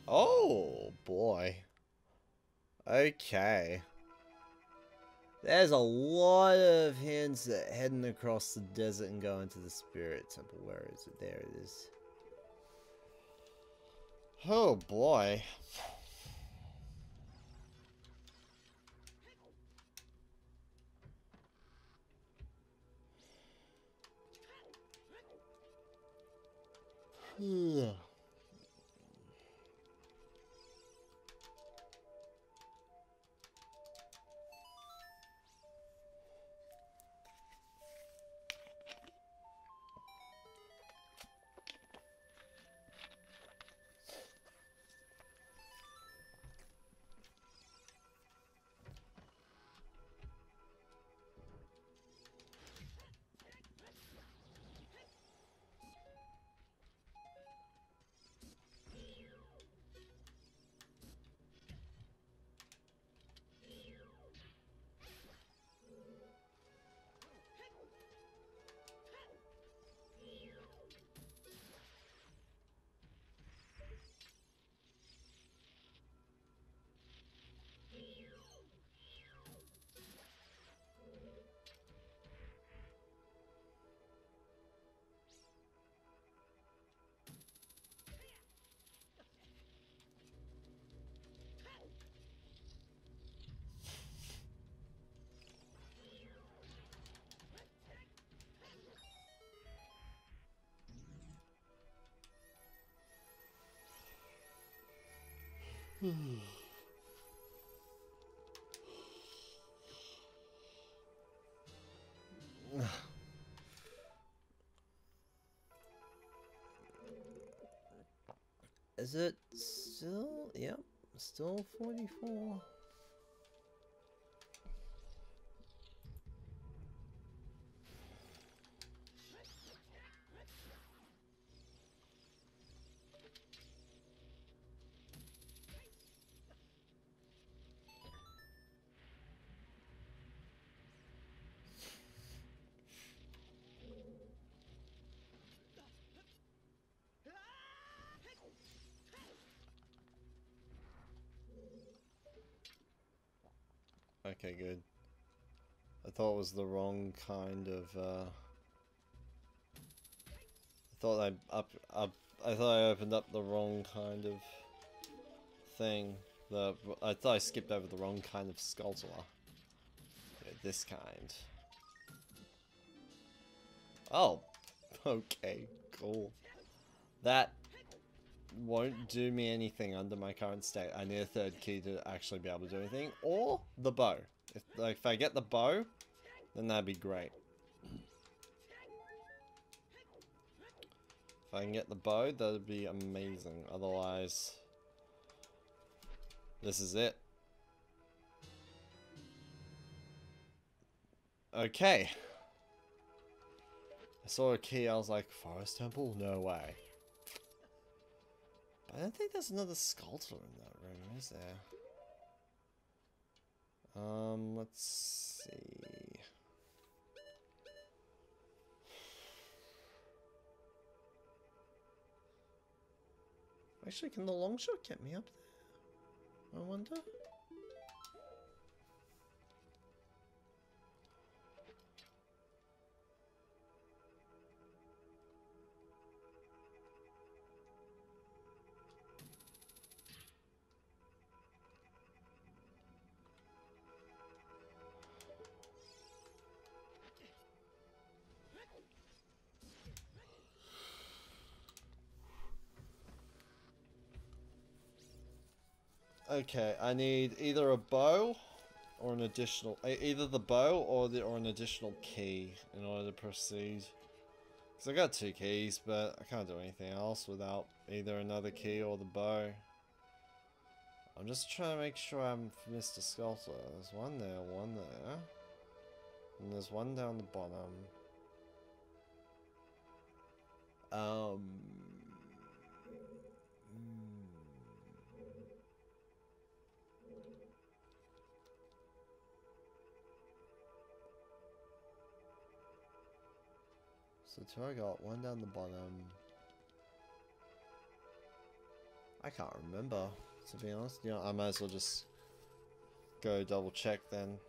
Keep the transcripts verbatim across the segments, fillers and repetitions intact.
Oh, boy. Okay. There's a lot of hints that heading across the desert and going to the Spirit Temple. Where is it? There it is. Oh, boy. Yeah. Is it still? Yep, still forty-four. Okay, good. I thought it was the wrong kind of, uh... I thought I up, up, I thought I opened up the wrong kind of thing. The, I thought I skipped over the wrong kind of Skulltula. Yeah, this kind. Oh, okay, cool. That won't do me anything under my current state. I need a third key to actually be able to do anything. Or the bow. If, like, if I get the bow, then that'd be great. If I can get the bow, that'd be amazing. Otherwise, this is it. Okay. I saw a key, I was like, Forest Temple? No way. But I don't think there's another Skulltula in that room, is there? Um, let's see. Actually, can the long shot get me up there? I wonder. Okay, I need either a bow or an additional, either the bow or the or an additional key in order to proceed. Because I got two keys, but I can't do anything else without either another key or the bow. I'm just trying to make sure I'm Mister Skulltula. There's one there, one there. And there's one down the bottom. Um... So two I got, one down the bottom. I can't remember, to be honest. You know, I might as well just go double check then.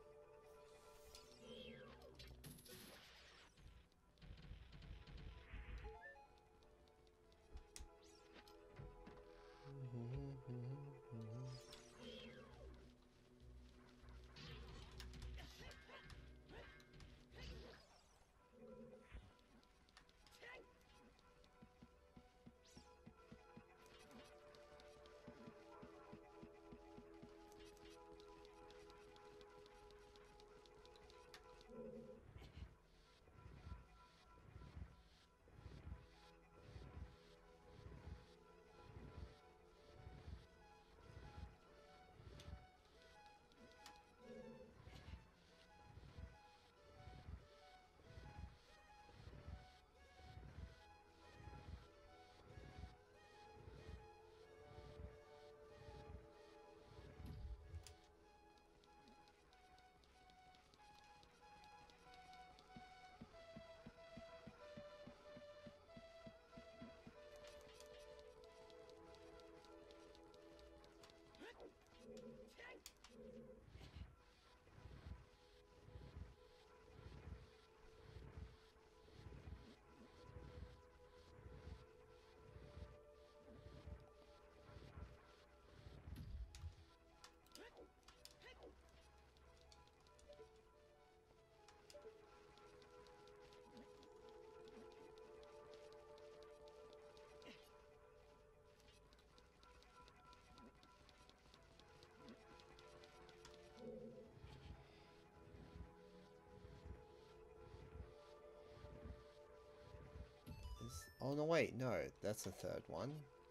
Oh no, wait, no, that's the third one.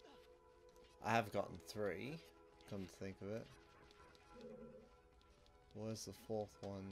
I have gotten three, come to think of it. Where's the fourth one?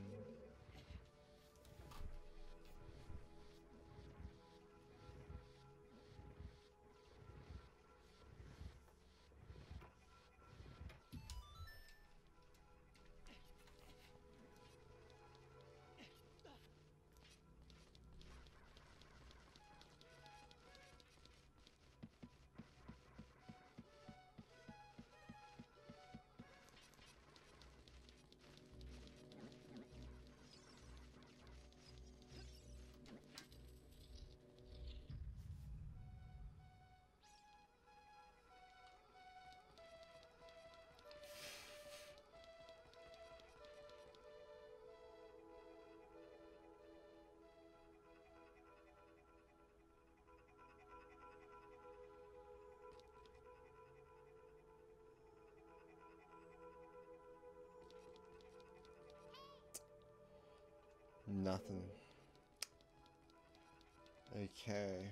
Nothing. Okay.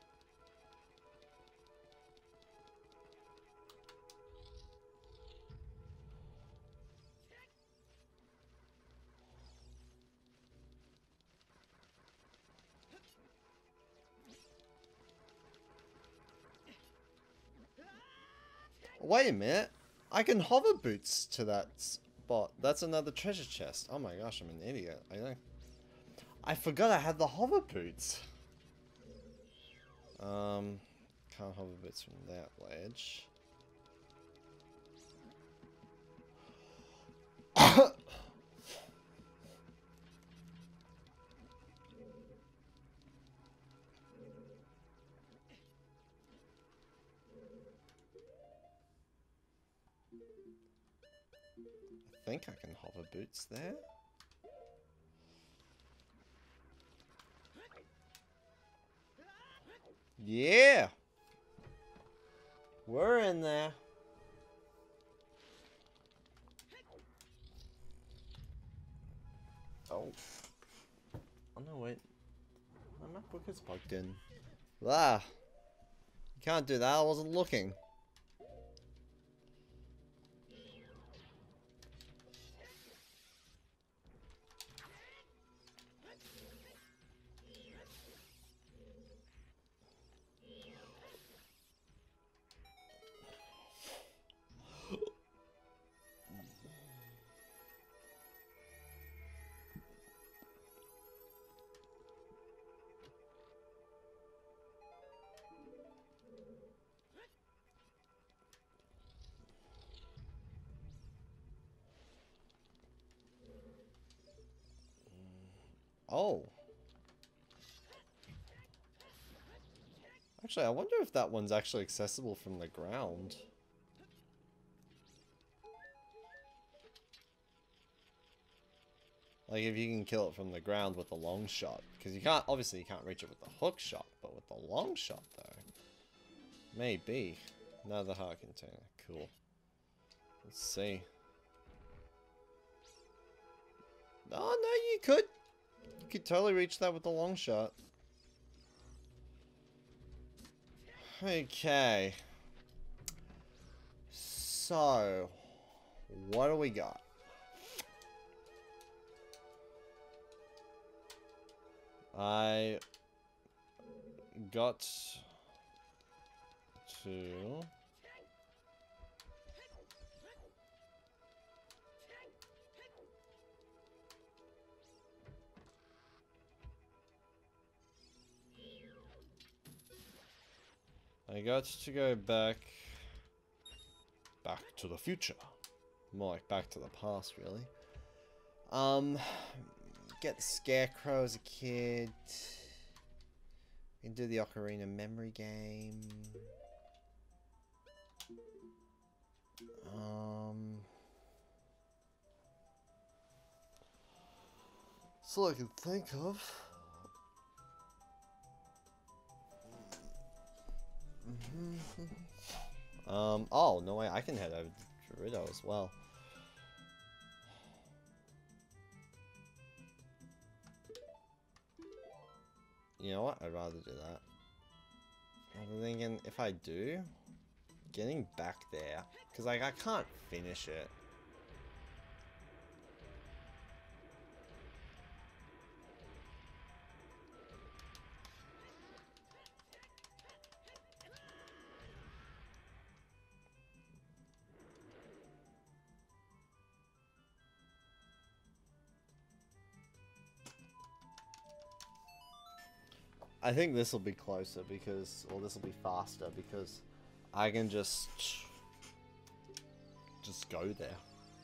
Wait a minute. I can hover boots to that spot. That's another treasure chest. Oh my gosh, I'm an idiot. I know. I forgot I had the hover boots. Um, can't hover boots from that ledge. I think I can hover boots there. Yeah! We're in there. Oh. Oh no, wait. My MacBook is plugged in. Ah! You can't do that, I wasn't looking. Oh. Actually, I wonder if that one's actually accessible from the ground. Like, if you can kill it from the ground with a long shot. Because you can't, obviously you can't reach it with the hook shot, but with the long shot, though. Maybe. Another heart container. Cool. Let's see. Oh, no, you could. You could totally reach that with the long shot. Okay. So, what do we got? I got to I got to go back back to the future. More like back to the past, really. Um Get the Scarecrow as a kid. We can do the Ocarina memory game. Um, that's all I can think of. um, oh, no way, I can head over to Gerudo as well. You know what? I'd rather do that. I'm thinking if I do, getting back there, because like I can't finish it. I think this will be closer because, or this will be faster because I can just, just go there.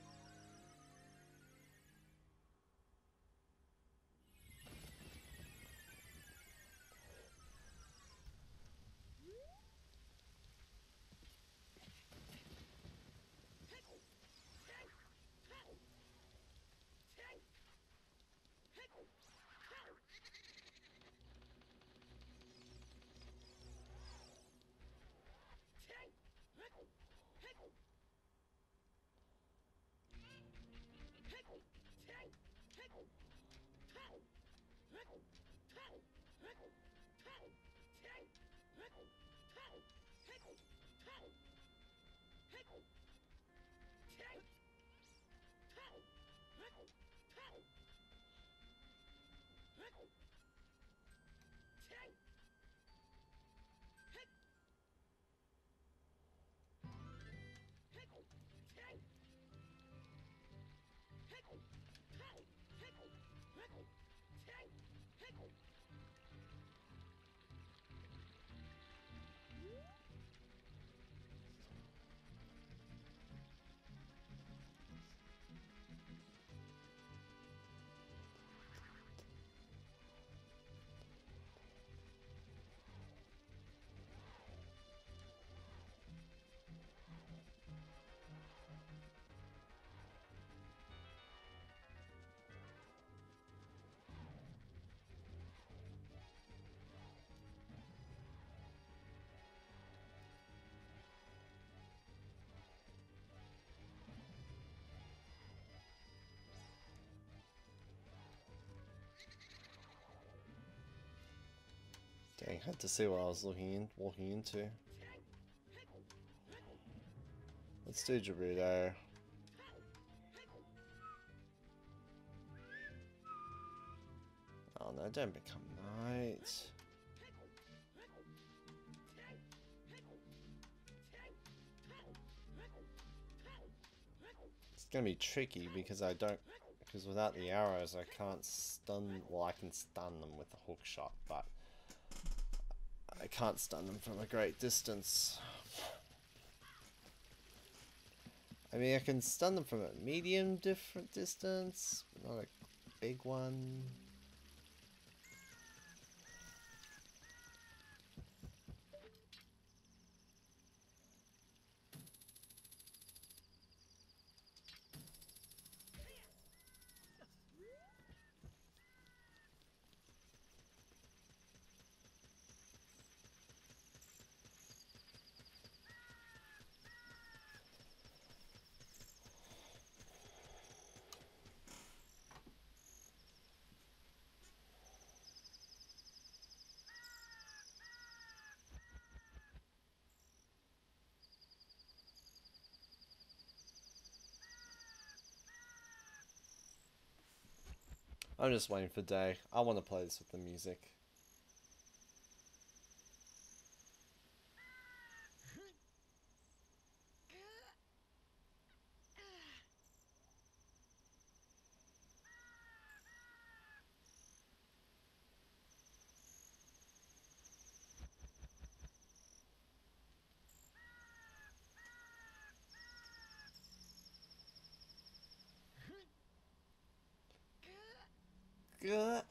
Dang, had to see what I was looking in, walking into. Let's do Gerudo. Oh no, don't become knight. It's gonna be tricky because I don't, because without the arrows I can't stun, well I can stun them with the hook shot, but I can't stun them from a great distance. I mean, I can stun them from a medium different distance, but not a big one. I'm just waiting for day. I want to play this with the music. Good.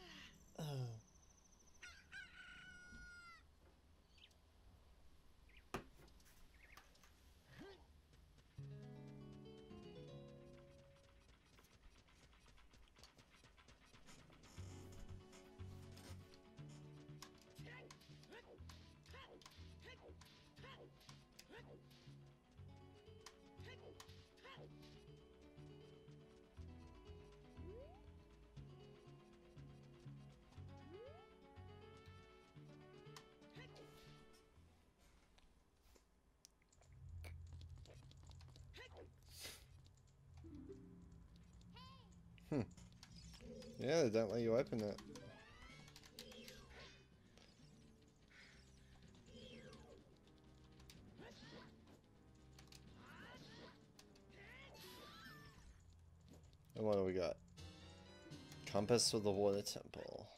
Hmm. Yeah, they don't let you open it. And what do we got? Compass for the water temple.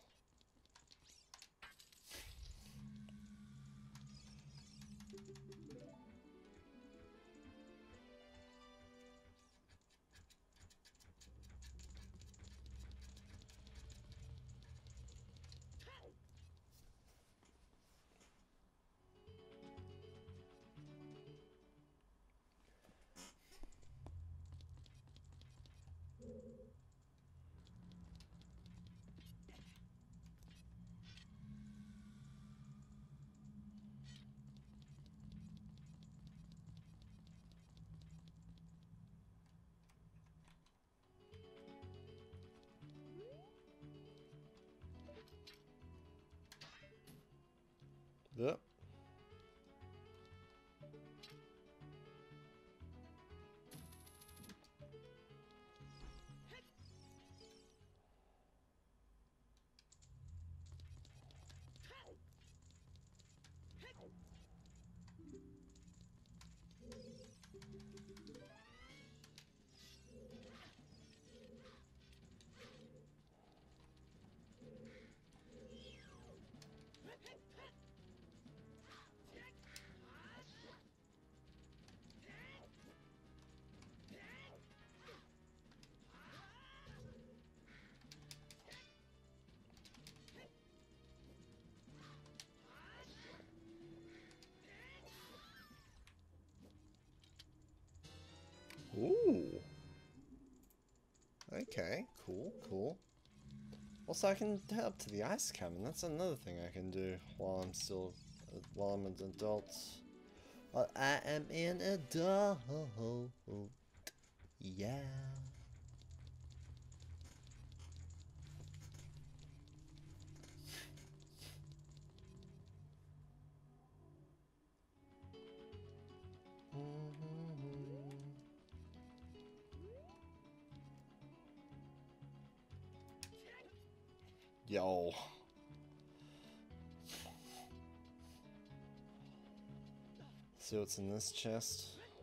Yep. Ooh. Okay, cool, cool. Also, I can head up to the ice cabin. That's another thing I can do while I'm still, uh, while I'm an adult. Uh, I am an adult. Yeah. Yo. See what's in this chest.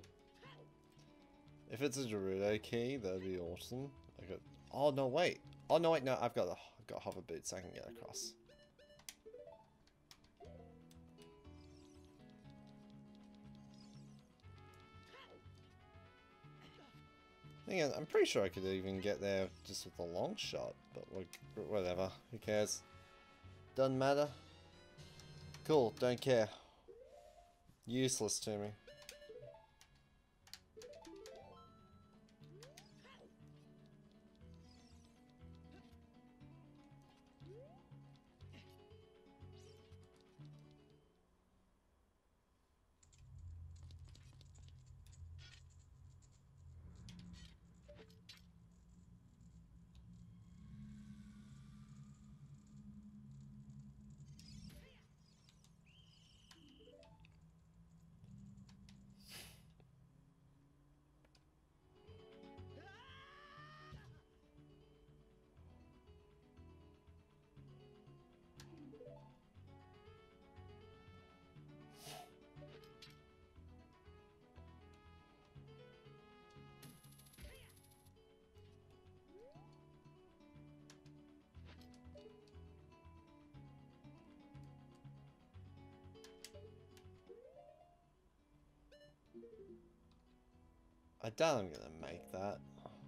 If it's a Gerudo key, that'd be awesome. I got. Oh no, wait. Oh no, wait. No, I've got. A, I've got hover boots. I can get across. Again, I'm pretty sure I could even get there just with a long shot, but whatever. Who cares? Doesn't matter. Cool. Don't care. Useless to me. I doubt I'm gonna make that.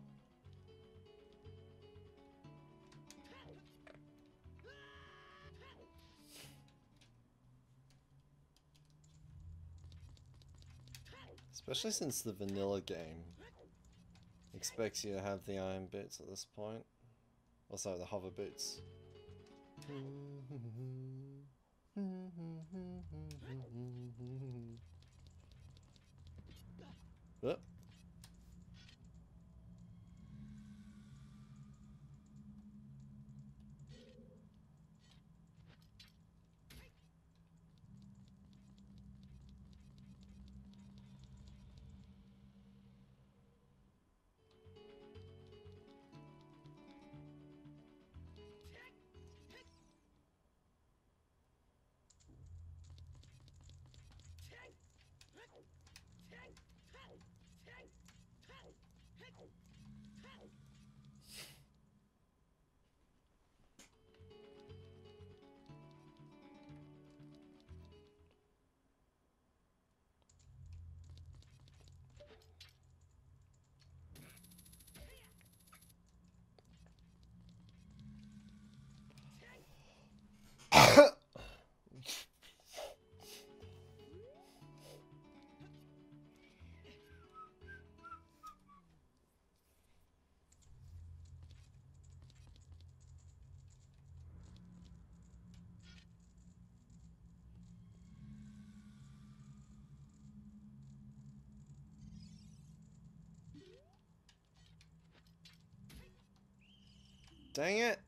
Especially since the vanilla game expects you to have the iron boots at this point. Also, the hover boots. Oh. Dang it!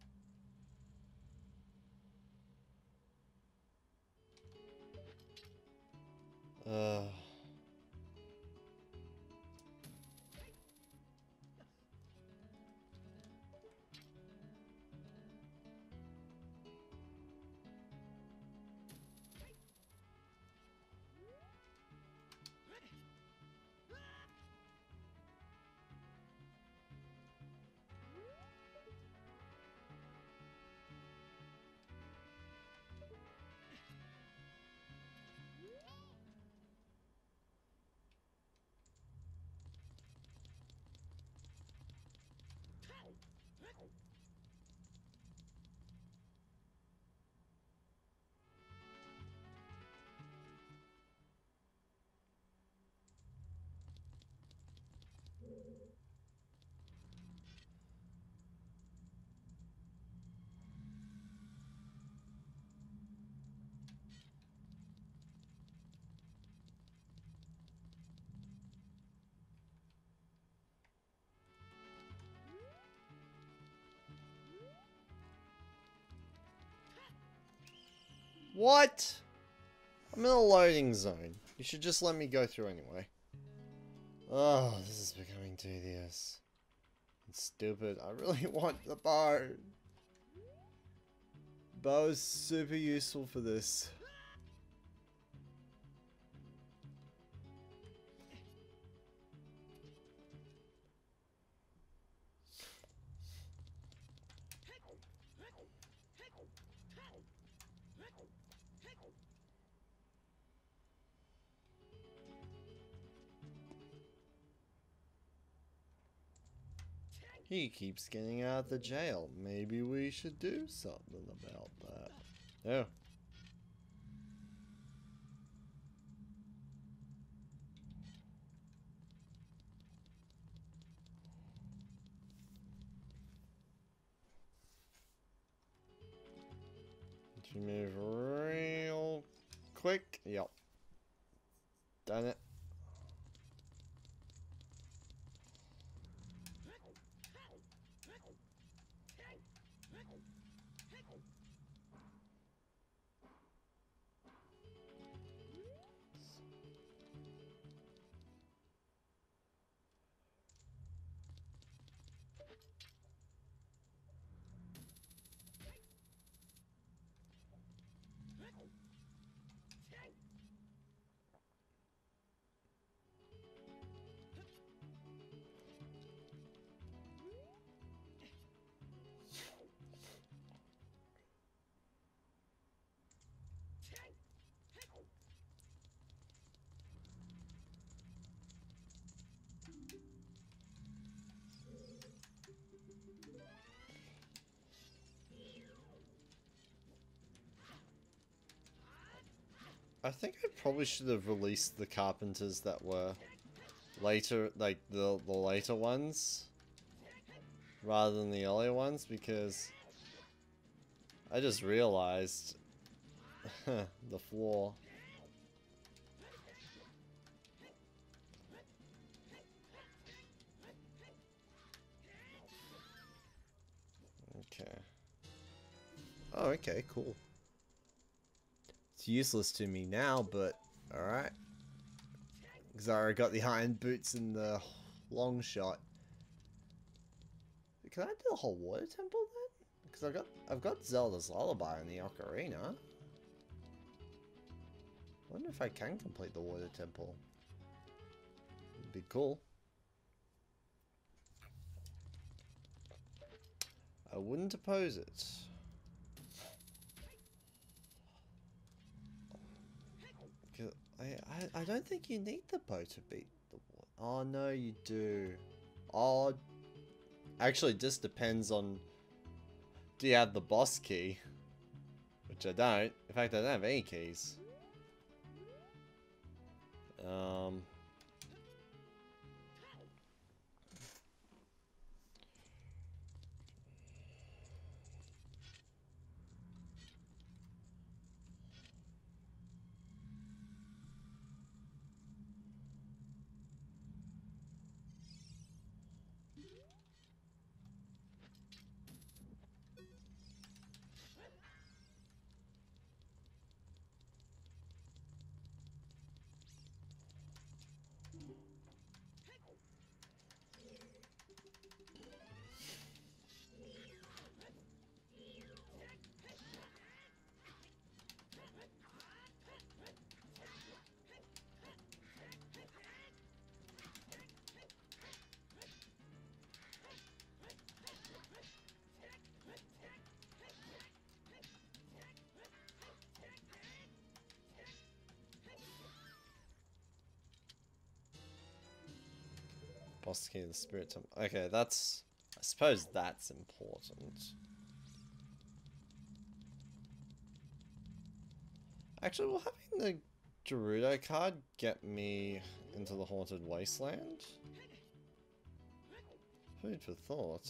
Uh... What? I'm in a loading zone. You should just let me go through anyway. Oh, this is becoming tedious. It's stupid. I really want the bow. Bow is super useful for this. He keeps getting out of the jail. Maybe we should do something about that. Yeah. If you move real quick. Yep. Done it. I think I probably should have released the carpenters that were later, like the, the later ones, rather than the earlier ones, because I just realized the floor. Okay. Oh, okay, cool. It's useless to me now, but alright. Because I already got the iron boots and the long shot. Can I do the whole water temple then? Because I've got I've got Zelda's Lullaby in the Ocarina. I wonder if I can complete the water temple. It'd be cool. I wouldn't oppose it. I, I, I don't think you need the bow to beat the water. Oh no, you do. Oh, actually, it just depends on. Do you have the boss key? Which I don't. In fact, I don't have any keys. Um. Boss key of the spirit temple. Okay, that's. I suppose that's important. Actually, will having the Gerudo card get me into the Haunted Wasteland? Food for thought.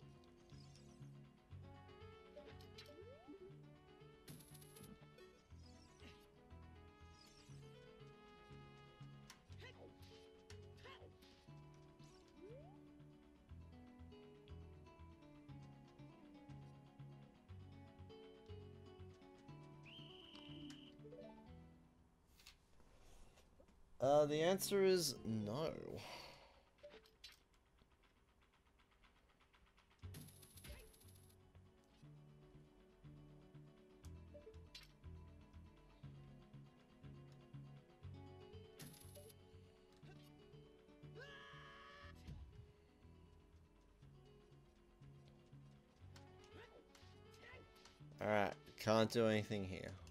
Uh, the answer is no. Alright, can't do anything here.